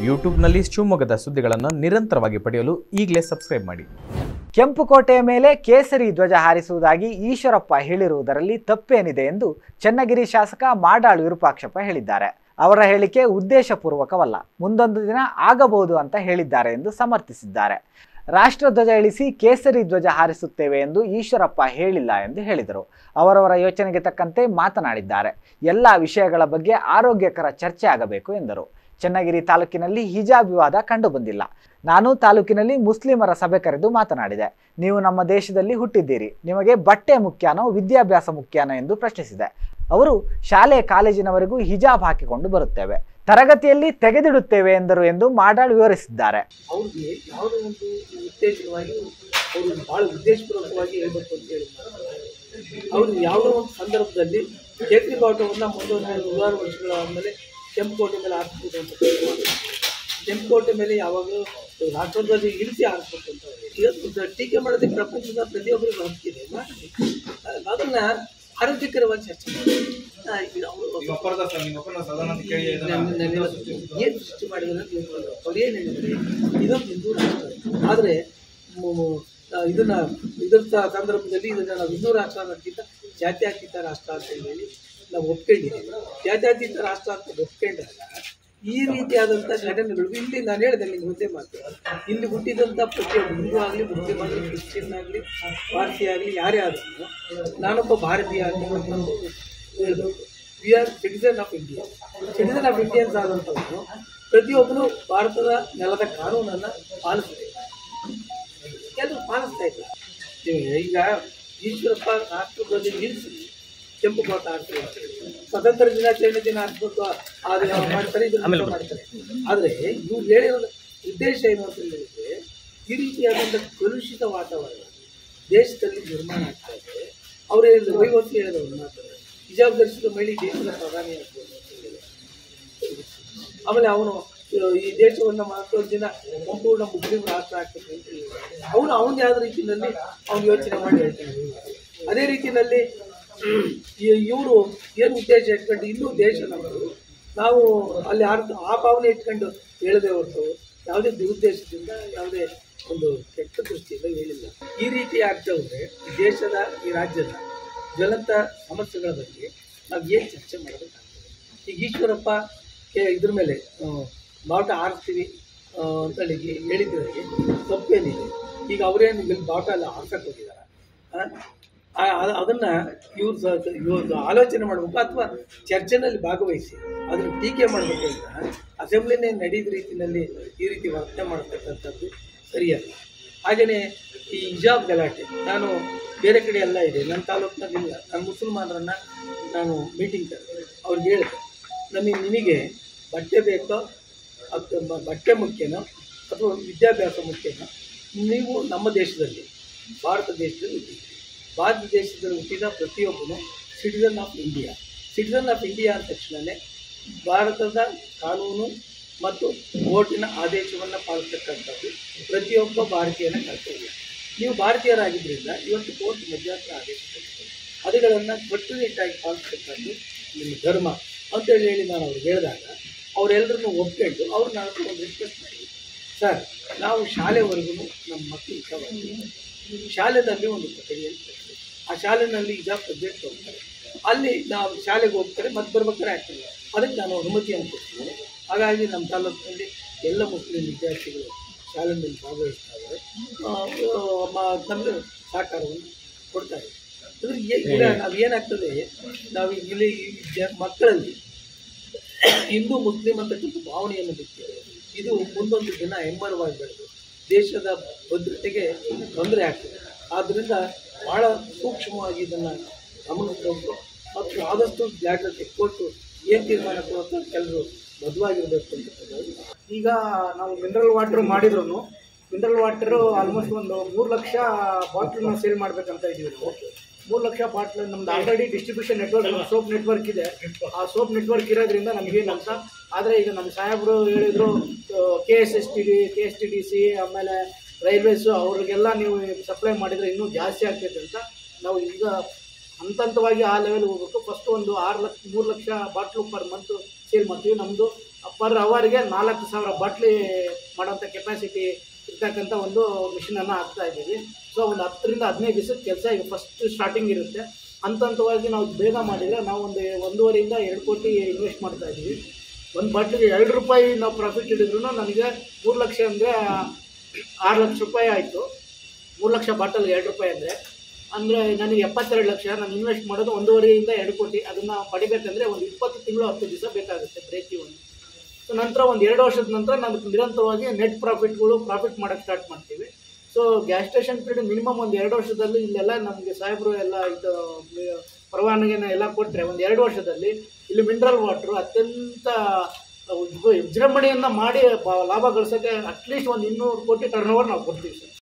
ಯೂಟ್ಯೂಬ್ನಲ್ಲಿ ಶಿವಮೊಗ್ಗದ ಸುದ್ದಿಗಳನ್ನು ನಿರಂತರವಾಗಿ ಪಡೆಯಲು ಈಗಲೇ ಸಬ್ಸ್ಕ್ರೈಬ್ ಮಾಡಿ. ಕೆಂಪುಕೋಟೆಯ ಮೇಲೆ ಕೇಸರಿ ಧ್ವಜ ಹಾರಿಸುವುದಾಗಿ ಈಶ್ವರಪ್ಪ ಹೇಳಿರುವುದರಲ್ಲಿ ತಪ್ಪೇನಿದೆ ಎಂದು ಚನ್ನಗಿರಿ ಶಾಸಕ ಮಾಡಾಳು ವಿರೂಪಾಕ್ಷಪ್ಪ ಹೇಳಿದ್ದಾರೆ. ಅವರ ಹೇಳಿಕೆ ಉದ್ದೇಶಪೂರ್ವಕವಲ್ಲ, ಮುಂದೊಂದು ದಿನ ಆಗಬಹುದು ಅಂತ ಹೇಳಿದ್ದಾರೆ ಎಂದು ಸಮರ್ಥಿಸಿದ್ದಾರೆ. ರಾಷ್ಟ್ರಧ್ವಜ ಇಳಿಸಿ ಕೇಸರಿ ಧ್ವಜ ಹಾರಿಸುತ್ತೇವೆ ಎಂದು ಈಶ್ವರಪ್ಪ ಹೇಳಿಲ್ಲ ಎಂದು ಹೇಳಿದರು. ಅವರವರ ಯೋಚನೆಗೆ ತಕ್ಕಂತೆ ಮಾತನಾಡಿದ್ದಾರೆ. ಎಲ್ಲ ವಿಷಯಗಳ ಬಗ್ಗೆ ಆರೋಗ್ಯಕರ ಚರ್ಚೆ ಆಗಬೇಕು ಎಂದರು. ಚನ್ನಗಿರಿ ತಾಲೂಕಿನಲ್ಲಿ ಹಿಜಾಬ್ ವಿವಾದ ಕಂಡುಬಂದಿಲ್ಲ. ನಾನು ತಾಲೂಕಿನಲ್ಲಿ ಮುಸ್ಲಿಮರ ಸಭೆ ಕರೆದು ಮಾತನಾಡಿದೆ. ನೀವು ನಮ್ಮ ದೇಶದಲ್ಲಿ ಹುಟ್ಟಿದ್ದೀರಿ, ನಿಮಗೆ ಬಟ್ಟೆ ಮುಖ್ಯನೋ ವಿದ್ಯಾಭ್ಯಾಸ ಮುಖ್ಯನೋ ಎಂದು ಪ್ರಶ್ನಿಸಿದೆ. ಅವರು ಶಾಲೆ ಕಾಲೇಜಿನವರೆಗೂ ಹಿಜಾಬ್ ಹಾಕಿಕೊಂಡು ಬರುತ್ತೇವೆ, ತರಗತಿಯಲ್ಲಿ ತೆಗೆದಿಡುತ್ತೇವೆ ಎಂದರು ಎಂದು ಮಾಡಾಳು ವಿವರಿಸಿದ್ದಾರೆ. ಅವ್ರಿಗೆ ಯಾವುದೋ ಒಂದು ಉತ್ತೇಜನವಾಗಿ ಅವರು ಬಹಳ ಉದ್ದೇಶಪೂರ್ವಕವಾಗಿ ಹೇಳ್ಬೇಕು ಅಂತ ಹೇಳಿ ಅವರು ಯಾವುದೋ ಒಂದು ಸಂದರ್ಭದಲ್ಲಿ ಕೇಸರಿ ಬಾವುಟವನ್ನು ಮುಂದೊಂದು 100 ವರ್ಷಗಳ ಆದಮೇಲೆ ಕೆಂಪುಕೋಟೆ ಮೇಲೆ ಹಾರಿಸ್ಬೋದು ಅಂತ ಕೆಂಪುಕೋಟೆ ಮೇಲೆ ಯಾವಾಗಲೂ ರಾಷ್ಟ್ರಧ್ವಜ ಇಳಿಸಿ ಹಾರಿಸ್ಬೇಕು ಅಂತ ಈಗ ಟೀಕೆ ಮಾಡೋದಕ್ಕೆ ಪ್ರಪಂಚದ ಪ್ರತಿಯೊಬ್ಬರಿಗೂ ಹಕ್ಕಿದೆ. ಅದನ್ನ ಆರೋಗ್ಯಕರವಾಗಿ ಚರ್ಚೆ ಏನು ಸೃಷ್ಟಿ ಮಾಡಿದ್ರೆ ಅವ್ರು ಏನು ಹೇಳಿದ್ರೆ ಇದೊಂದು ಹಿಂದೂ ರಾಷ್ಟ್ರ, ಆದರೆ ಇದರ ಸಂದರ್ಭದಲ್ಲಿ ಇದನ್ನು ನಾವು ಹಿಂದೂ ರಾಷ್ಟ್ರ ಅನ್ನೋದಕ್ಕಿಂತ ಜಾತ್ಯತೀತ ರಾಷ್ಟ್ರ ಅಂತ ಹೇಳಿ ನಾವು ಒಪ್ಕೊಂಡಿದ್ದೀವಿ. ಜಾತ್ಯತೀತ ರಾಷ್ಟ್ರ ಅಂತ ಒಪ್ಕೊಂಡಾಗ ಈ ರೀತಿಯಾದಂಥ ಘಟನೆಗಳು ಇಲ್ಲಿ ನಾನು ಹೇಳಿದೆ ನಿಮ್ಗೆ ಮುಂದೆ ಮಾಡ್ತೇನೆ. ಇಲ್ಲಿ ಹುಟ್ಟಿದಂಥ ಪ್ರತಿಯೊಬ್ಬರು ಹಿಂದೂ ಆಗಲಿ, ಮುಸ್ಲಿಂ ಆಗಲಿ, ಕ್ರಿಶ್ಚಿಯನ್ ಆಗಲಿ, ಪಾರ್ಸಿ ಆಗಲಿ, ಯಾರೇ ಆದರೂ ನಾನೊಬ್ಬ ಭಾರತೀಯ ಅಂತ ಹೇಳ್ಬೇಕು. We are citizen of India. Citizen of Indians ಆದಂಥವ್ರು ಪ್ರತಿಯೊಬ್ಬರು ಭಾರತದ ನೆಲದ ಕಾನೂನನ್ನು ಪಾಲಿಸ್ತಾರೆ. ಕೆಲವರು ಪಾಲಿಸ್ತಾ ಇಲ್ಲ. ಈಗ ಈಶ್ವರಪ್ಪ ರಾಷ್ಟ್ರಧ್ವಜ ನಿಲ್ಲಿಸಿ ಕೆಂಪುಕೋಟೆ ಹಾರಿಸ್ತಾರೆ, ಸ್ವತಂತ್ರ ದಿನಾಚರಣೆ ದಿನ ಹಾರಿಸ್ಬೇಕು, ಆದರೆ ಮಾಡ್ತಾರೆ, ಇದನ್ನು ಮಾಡ್ತಾರೆ. ಆದರೆ ಇವ್ರು ಹೇಳಿರೋ ಉದ್ದೇಶ ಏನು ಅಂತ ಹೇಳಿದ್ರೆ ಈ ರೀತಿಯಾದಂಥ ಕಲುಷಿತ ವಾತಾವರಣ ದೇಶದಲ್ಲಿ ನಿರ್ಮಾಣ ಆಗ್ತಾ ಇದೆ. ಅವರೇ ವೈವತ್ತು ಹೇಳಿದವರು ಮಾತ್ರ ಹಿಜಾಬ್ ಧರಿಸಿದ ಮಹಿಳೆ ದೇಶದ ಪ್ರಧಾನಿ ಆಗ್ಬೋದು ಅಂತ ಹೇಳಿದ್ರು. ಆಮೇಲೆ ಅವನು ಈ ದೇಶವನ್ನು ಮತ್ತೊಂದು ದಿನ ಸಂಪೂರ್ಣ ಮುಸ್ಲಿಂ ರಾಷ್ಟ್ರ ಆಗ್ತದೆ ಅಂತ ಹೇಳಿದ್ರು. ಅವನು ಯಾವ ರೀತಿಯಲ್ಲಿ ಅವನು ಯೋಚನೆ ಮಾಡಿ ಹೇಳ್ತಾನೆ. ಅದೇ ರೀತಿಯಲ್ಲಿ ಇವರು ಏನು ಉದ್ದೇಶ ಇಟ್ಕೊಂಡು ಇನ್ನೂ ದೇಶ ನಮ್ಮದು, ನಾವು ಅಲ್ಲಿ ಆ ಭಾವನೆ ಇಟ್ಕೊಂಡು ಹೇಳದೆ ಹೊರತು ಯಾವುದೇ ದುರುದ್ದೇಶದಿಂದ ಯಾವುದೇ ಒಂದು ಕೆಟ್ಟ ದೃಷ್ಟಿಯಿಂದ ಹೇಳಿಲ್ಲ. ಈ ರೀತಿ ಆಗ್ತಾ ಹೋದರೆ ಈ ದೇಶದ ಈ ರಾಜ್ಯದ ಜ್ವಲಂತ ಸಮಸ್ಯೆಗಳ ಬಗ್ಗೆ ನಾವು ಏನು ಚರ್ಚೆ ಮಾಡಬೇಕಾಗ್ತದೆ. ಈಗ ಈಶ್ವರಪ್ಪ ಇದ್ರ ಮೇಲೆ ಬಾವುಟ ಹಾರಿಸ್ತೀವಿ ಅಂತೇಳಿ ಹೇಳಿದ್ರೆ ತಪ್ಪೇನಿದೆ. ಈಗ ಅವರೇನು ಇಲ್ಲಿ ಬಾವುಟ ಎಲ್ಲ ಹಾರ್ಸಕ್ಕೆ ಹೋಗಿದ್ದಾರೆ, ಅದನ್ನು ಇವ್ರು ಆಲೋಚನೆ ಮಾಡಬೇಕು ಅಥವಾ ಚರ್ಚೆನಲ್ಲಿ ಭಾಗವಹಿಸಿ ಅದನ್ನು ಟೀಕೆ ಮಾಡಬೇಕು ಅಂತ ಅಸೆಂಬ್ಲಿನೇ ನಡೆದ ರೀತಿಯಲ್ಲಿ ಈ ರೀತಿ ವರ್ತನೆ ಮಾಡತಕ್ಕಂಥದ್ದು ಸರಿಯಲ್ಲ. ಹಾಗೆಯೇ ಈ ಹಿಜಾಬ್ ಗಲಾಟೆ ನಾನು ಬೇರೆ ಕಡೆ ಎಲ್ಲ ಇದೆ, ನನ್ನ ತಾಲೂಕಿನಲ್ಲಿಲ್ಲ. ನಾನು ಮುಸಲ್ಮಾನರನ್ನು ನಾನು ಮೀಟಿಂಗ್ ಕರೆದೆ, ಅವ್ರಿಗೆ ಹೇಳಿದೆ ನಿಮಗೆ ಬಟ್ಟೆ ಬೇಕೋ ಅಥವಾ ಬಟ್ಟೆ ಮುಖ್ಯನೋ ಅಥವಾ ವಿದ್ಯಾಭ್ಯಾಸ ಮುಖ್ಯನೋ, ನೀವು ನಮ್ಮ ದೇಶದಲ್ಲಿ ಭಾರತ ದೇಶದಲ್ಲಿ ಹುಟ್ಟಿದ್ದೀರಿ. ಭಾರತ ದೇಶದಲ್ಲಿ ಹುಟ್ಟಿದ ಪ್ರತಿಯೊಬ್ಬನು citizen of India. Citizen of India ಅಂದ ತಕ್ಷಣವೇ ಭಾರತದ ಕಾನೂನು ಮತ್ತು ಕೋರ್ಟಿನ ಆದೇಶವನ್ನು ಪಾಲಿಸ್ತಕ್ಕಂಥದ್ದು ಪ್ರತಿಯೊಬ್ಬ ಭಾರತೀಯನ ಕರ್ತವ್ಯ. ನೀವು ಭಾರತೀಯರಾಗಿದ್ದರಿಂದ ಇವತ್ತು ಕೋರ್ಟ್ ಮಧ್ಯಂತರ ಆದೇಶ ಕೊಡ್ತಾರೆ, ಅವುಗಳನ್ನು ಕಟ್ಟುನಿಟ್ಟಾಗಿ ಪಾಲಿಸ್ತಕ್ಕಂಥದ್ದು ನಿಮ್ಮ ಧರ್ಮ ಅಂತೇಳಿ ನಾನು ಅವ್ರಿಗೆ ಹೇಳಿದಾಗ ಅವರೆಲ್ಲರನ್ನು ಒಪ್ಕೊಂಡು ಅವ್ರು ನಾನು ಒಂದು ರಿಕ್ವೆಸ್ಟ್ ಮಾಡಿದ್ವಿ. ಸರ್, ನಾವು ಶಾಲೆವರೆಗೂ ನಮ್ಮ ಮಕ್ಕಳು ಇಷ್ಟವಾಗ್ತೀವಿ, ಶಾಲೆಯಲ್ಲಿ ಒಂದು ಕೊಠಡಿಯಲ್ಲಿ ಕೊಡ್ತೀವಿ, ಆ ಶಾಲೆಯಲ್ಲಿ ಹಿಜಾಬ್ ಸಬ್ಜೆಕ್ಟ್ ಹೋಗ್ತಾರೆ, ಅಲ್ಲಿ ನಾವು ಶಾಲೆಗೆ ಹೋಗ್ತಾರೆ ಮತ್ತು ಬರ್ಬೇಕಾದ್ರೆ ಆಗ್ತದೆ, ಅದಕ್ಕೆ ನಾನು ಅನುಮತಿಯನ್ನು ಕೊಡ್ತೀನಿ. ಹಾಗಾಗಿ ನಮ್ಮ ತಾಲೂಕಿನಲ್ಲಿ ಎಲ್ಲ ಮುಸ್ಲಿಂ ವಿದ್ಯಾರ್ಥಿಗಳು ಶಾಲೆಯಲ್ಲಿ ಭಾಗವಹಿಸ್ತಾ ಇದ್ದಾರೆ, ನಮಗೆ ಸಹಕಾರವನ್ನು ಕೊಡ್ತಾರೆ. ಅಂದರೆ ಈಗ ನಾವು ಏನಾಗ್ತದೆ, ನಾವು ಇಲ್ಲಿ ಮಕ್ಕಳಲ್ಲಿ ಹಿಂದೂ ಮುಸ್ಲಿಂ ಅಂತಕ್ಕಂಥ ಭಾವನೆಯನ್ನು ಬಿಡ್ತೇವೆ. ಇದು ಮುಂದೊಂದು ದಿನ ಹೆಮ್ಮರವಾಗಿ ಬೆಳೆದು ದೇಶದ ಭದ್ರತೆಗೆ ತೊಂದರೆ ಆಗ್ತದೆ. ಆದ್ದರಿಂದ ಭಾಳ ಸೂಕ್ಷ್ಮವಾಗಿ ಇದನ್ನು ಗಮನಿಸಬೇಕು ಮತ್ತು ಆದಷ್ಟು ಜಾಗ್ರತೆ ಕೊಟ್ಟು ಏನು ತೀರ್ಮಾನ ಕೊಡುತ್ತೋ ಕೆಲವರು ಬದ್ಧವಾಗಿರಬೇಕು ಅಂತ. ಈಗ ನಾವು ಮಿನರಲ್ ವಾಟರ್ ಮಾಡಿದ್ರು ಮಿನರಲ್ ವಾಟರು ಆಲ್ಮೋಸ್ಟ್ ಒಂದು 3 ಲಕ್ಷ ಬಾಟ್ಲನ್ನ ಸೇಲ್ ಮಾಡಬೇಕಂತ ಇದ್ದೀವಿ ನಾವು. 3 ಲಕ್ಷ ಬಾಟ್ಲ್ ನಮ್ದು already distribution network, soap network ಇದೆ. ಆ ಸೋಪ್ ನೆಟ್ವರ್ಕ್ ಇರೋದ್ರಿಂದ ನಮಗೇನು ಅಂತ. ಆದರೆ ಈಗ ನಮ್ಮ ಸಾಹೇಬರು ಹೇಳಿದರು KSTDC ಆಮೇಲೆ ರೈಲ್ವೇಸು ಅವ್ರಿಗೆಲ್ಲ ನೀವು ಸಪ್ಲೈ ಮಾಡಿದರೆ ಇನ್ನೂ ಜಾಸ್ತಿ ಆಗ್ತೈತೆ ಅಂತ ನಾವು ಈಗ ಹಂತವಾಗಿ ಆ ಲೆವೆಲ್ ಹೋಗ್ಬೇಕು. ಫಸ್ಟ್ ಒಂದು 3 lakh bottle per month sale ಮಾಡ್ತೀವಿ. ನಮ್ಮದು ಪರ್ ಅವರ್ಗೆ 4,000 ಬಾಟ್ಲಿ ಮಾಡೋಂಥ ಕೆಪಾಸಿಟಿ ಇರ್ತಕ್ಕಂಥ ಒಂದು ಮಿಷಿನನ್ನು ಹಾಕ್ತಾ ಇದ್ದೀವಿ. ಸೊ ಒಂದು 10 ರಿಂದ 15 ದಿವಸದ ಕೆಲಸ ಈಗ ಫಸ್ಟ್ ಸ್ಟಾರ್ಟಿಂಗ್ ಇರುತ್ತೆ. ಹಂತವಾಗಿ ನಾವು ಬೇಗ ಮಾಡಿದರೆ ನಾವು ಒಂದು 1.5 ರಿಂದ 2 ಕೋಟಿ ಇನ್ವೆಸ್ಟ್ ಮಾಡ್ತಾ ಇದ್ದೀವಿ. ಒಂದು ಬಾಟ್ಲಿಗೆ 2 ರೂಪಾಯಿ ನಾವು ಪ್ರಾಫಿಟ್ ಹಿಡಿದ್ರೂ ನನಗೆ 3 ಲಕ್ಷ ಅಂದರೆ 6 ಲಕ್ಷ ರೂಪಾಯಿ ಆಯಿತು. 3 ಲಕ್ಷ ಬಾಟಲ್ಗೆ 2 ರೂಪಾಯಿ ಅಂದರೆ ನನಗೆ 72 ಲಕ್ಷ. ನಾನು ಇನ್ವೆಸ್ಟ್ ಮಾಡೋದು 1.5 ರಿಂದ 2 ಕೋಟಿ. ಅದನ್ನು ಪಡಿಬೇಕಂದ್ರೆ ಒಂದು 20 ತಿಂಗಳು 10 ದಿವಸ ಬೇಕಾಗುತ್ತೆ ಬ್ರೇಕ್ ಇವನ್. ಸೊ ನಂತರ ಒಂದು 2 ವರ್ಷದ ನಂತರ ನಾನು ನಿರಂತರವಾಗಿ ನೆಟ್ ಪ್ರಾಫಿಟ್ ಮಾಡೋಕ್ಕೆ ಸ್ಟಾರ್ಟ್ ಮಾಡ್ತೀವಿ. So gas station period minimum ಒಂದು 2 ವರ್ಷದಲ್ಲಿ ಇಲ್ಲೆಲ್ಲ ನಮಗೆ ಸಾಹೇಬರು ಎಲ್ಲ ಇದು ಪರವಾನಗಿನ ಎಲ್ಲ ಕೊಟ್ಟರೆ ಒಂದು 2 ವರ್ಷದಲ್ಲಿ ಇಲ್ಲಿ ಮಿನರಲ್ ವಾಟ್ರು ಅತ್ಯಂತ ವಿಜೃಂಭಣೆಯನ್ನು ಮಾಡಿ ಲಾಭ ಗಳಿಸೋಕ್ಕೆ ಅಟ್ಲೀಸ್ಟ್ ಒಂದು 200 ಕೋಟಿ ಟರ್ನ್ ಓವರ್ ನಾವು ಕೊಡ್ತೀವಿ ಸರ್.